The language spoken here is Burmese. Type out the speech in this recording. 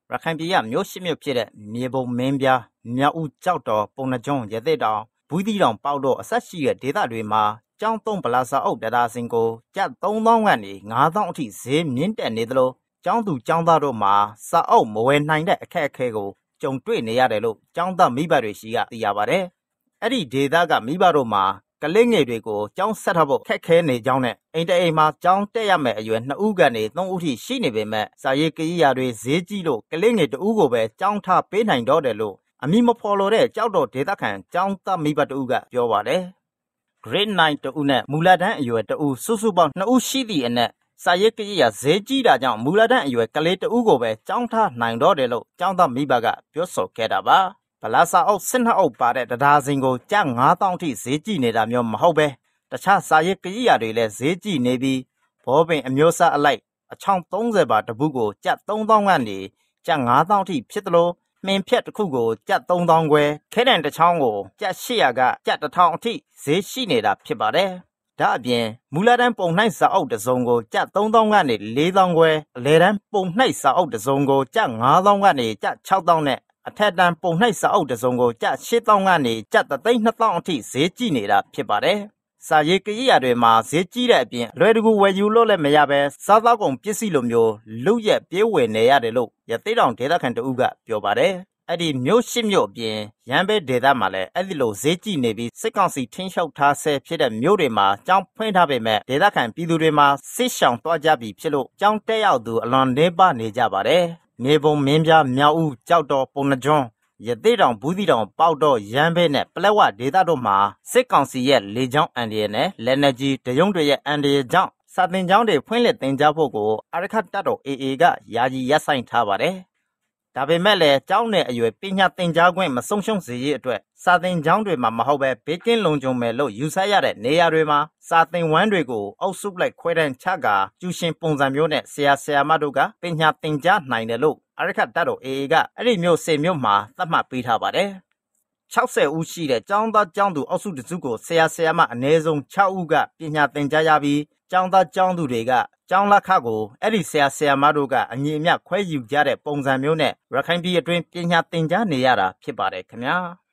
ရခိုင်ပြည်ကမြို့ရှိမြို့ဖြစ်တဲ့မြေပုံမင်းပြားမြောက်ဦးကြောက်တော်ပုံနှကျွန်းရသေးတောင်ဘူးသီးတောင်ပေါက်တော့အဆက်ရှိတဲ့ဒေသတွေမှာကျောင်းသုံးဗလာစာအုပ်တရားစင်ကိုကျပ်3000ကနေ9000အထိဈေးမြင့်တက်နေသလိုကျောင်းသူကျောင်းသားတို့မှာစာအုပ်မဝယ်နိုင်တဲ့အခက်အခဲကိုကြုံတွေ့နေရတယ်လို့ကျောင်းသားမိဘတွေရှိကသိရပါတယ်။အဲ့ဒီဒေသကမိဘတို့မှာကလေးငယ်တွေကိုကျောင်းဆက်ထားဖို့ခက်ခဲနေကြောင်းနဲ့အိမ်တအိမ်မှာကျောင်းတက်ရမယ့်အရွယ်2ဦးကနေ3ဦးထိရှိနေပေမဲ့စာရေးကိရိယာတွေဈေးကြီးလို့ကလေးငယ်2ဦးကိုပဲကျောင်းထားပေးနိုင်တော့တယ်လို့အမိမဖော်လို့တဲ့ကြောက်တော်ဒေသခံကျောင်းသားမိဘ2ဦးကပြောပါတယ်။ Grade 9 2ဦးနဲ့မူလတန်းအရွယ်2ဦးစုစုပေါင်း2ဦးရှိသည့်အနက်စာရေးကိရိယာဈေးကြီးတာကြောင့်မူလတန်းအရွယ်ကလေး2ဦးကိုပဲကျောင်းထားနိုင်တော့တယ်လို့ကျောင်းသားမိဘကပြောဆိုခဲ့တာပါ။ဗလာစာအုပ်12အုပ်ပါတဲ့တရားစင်ကိုကျပ်9000ထိဈေးကြီးနေတာမျိုးမဟုတ်ပဲတခြားစာရေးကိရိယာတွေလည်းဈေးကြီးနေပြီးဘောပင်အမျိုးအစားအလိုက်အချောင်း30ပါတပုကိုကျပ်3000ကနေကျပ်9000ထိဖြစ်သလိုမင်းဖြက်တစ်ခုကိုကျပ်3000ခွဲခဲတံတစ်ချောင်းကိုကျပ်800ကကျပ်1000အထိဈေးရှိနေတာဖြစ်ပါတယ်။ဒါအပြင်မူလတန်းပုံနှိုက်စာအုပ်တစ်စုံကိုကျပ်3000ကနေ4000ခွဲအလယ်တန်းပုံနှိုက်စာအုပ်တစ်စုံကိုကျပ်9000ကနေကျပ်6000နဲ့အထက်တန်းပုံနှိုက်စာအုပ်တစ်စုံကိုကျပ်8000ကနေကျပ်32000အထိဈေးကြီးနေတာဖြစ်ပါတယ်။စာရေးကိရိယာတွေမှာဈေးကြီးတဲ့အပြင်လွယ်တကူဝယ်ယူလို့လည်းမရပဲစားသောက်ကုန်ပစ္စည်းလိုမျိုးလုရက်ပြေးဝယ်နေရတယ်လို့ရသေးတောင်ဒေသခံတို့ကပြောပါတယ်။အဲ့ဒီမြို့ရှိမြို့အပြင်ရန်ဘဲဒေသမှာလည်းအဲ့ဒီလိုဈေးကြီးနေပြီးစစ်ကောင်စီထင်းလျှောက်ထားဆဲဖြစ်တဲ့မြို့တွေမှာကျောင်းဖွင့်ထားပေမဲ့ဒေသခံပြည်သူတွေမှာစစ်ရှောင်သွားကြပြီဖြစ်လို့ကျောင်းတက်ရောက်သူအလွန်နှေးပါနေကြပါတယ်။မြေပုံမင်းပြားမြောက်ဦးကြောက်တော်ပုံနှကျွန်းရသေးတောင်ဘူးသီးတောင်ပေါက်တော့ရန်ဘဲနဲ့ပလက်ဝဒေသတို့မှာစစ်ကောင်စီရဲ့လေကြောင်းအန်ဒီရနဲ့လက်နက်ကြီးတရုံးတွေရဲ့အန်ဒီရကြောင့်စာသင်ကျောင်းတွေဖွင့်လှစ်သင်ကြားဖို့ကိုအာရခတ်တပ်တော် AA ကယာယီရပ်ဆိုင်းထားပါတယ်။ဒါပေမဲ့လည်းကျောင်းနယ်အရွယ်ပညာသင်ကြားခွင့်မဆုံးရှုံးစေရေးအတွက်စာသင်ကျောင်းတွေမှာမဟုတ်ပဲဘေးကင်းလုံခြုံမယ်လို့ယူဆရတဲ့နေရာတွေမှာစာသင်ဝမ်းတွေကိုအုပ်စုလိုက်ခွဲတန်းချကာကျူရှင်ပုံစံမျိုးနဲ့ဆရာဆရာမတို့ကပညာသင်ကြားနိုင်တယ်လို့အာရခတ်တပ်တော် AA ကအဲ့ဒီမျိုး10မျိုးမှာသတ်မှတ်ပေးထားပါတယ်။60ဦးရှိတဲ့ကျောင်းသားကျောင်းသူအုပ်စုတစုကိုဆရာဆရာမအနည်းဆုံး6ဦးကပညာသင်ကြားရပြီးကျောင်းသားကျောင်းသူတွေကကျောင်းလက်ခကိုအဲ့ဒီဆရာဆရာမတို့ကအညီအမျှခွဲယူကြတဲ့ပုံစံမျိုးနဲ့ရခိုင်ပြည်အတွင်းပညာသင်ကြားနေရတာဖြစ်ပါတယ်ခင်ဗျာ။